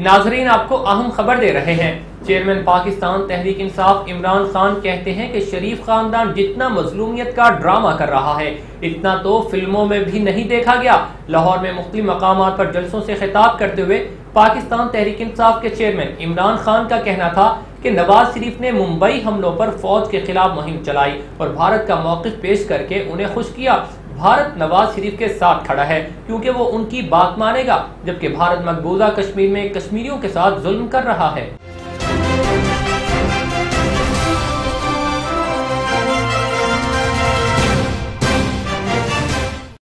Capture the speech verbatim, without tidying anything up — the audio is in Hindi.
नाजरीन, आपको अहम खबर दे रहे हैं। चेयरमैन पाकिस्तान तहरीक इंसाफ इमरान खान कहते हैं कि शरीफ खानदान जितना मजलूमियत का ड्रामा कर रहा है, इतना तो फिल्मों में भी नहीं देखा गया। लाहौर में मुख्तलिफ मकामात पर जलसों से खिताब करते हुए पाकिस्तान तहरीक इंसाफ के चेयरमैन इमरान खान का कहना था कि नवाज शरीफ ने मुंबई हमलों पर फौज के खिलाफ मुहिम चलाई और भारत का मौक़िफ़ पेश करके उन्हें खुश किया। भारत नवाज शरीफ के साथ खड़ा है क्योंकि वो उनकी बात मानेगा, जबकि भारत मकबूजा कश्मीर में कश्मीरियों के साथ जुल्म कर रहा है।